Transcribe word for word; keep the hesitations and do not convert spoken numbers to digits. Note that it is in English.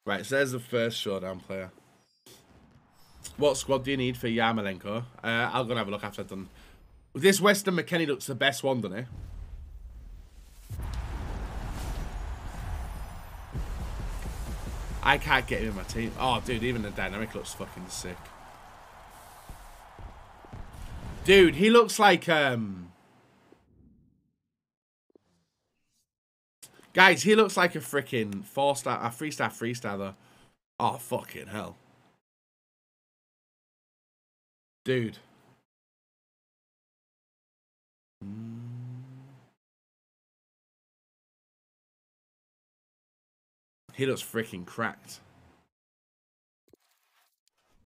Right, so there's the first showdown player. What squad do you need for Yarmolenko? Uh, I'll go and have a look after I've done. This Weston McKennie looks the best one, doesn't it? I can't get him in my team. Oh, dude, even the dynamic looks fucking sick. Dude, he looks like, um... guys, he looks like a freaking four-star, a three-star, three-star, though. Oh, fucking hell. Dude. He looks freaking cracked.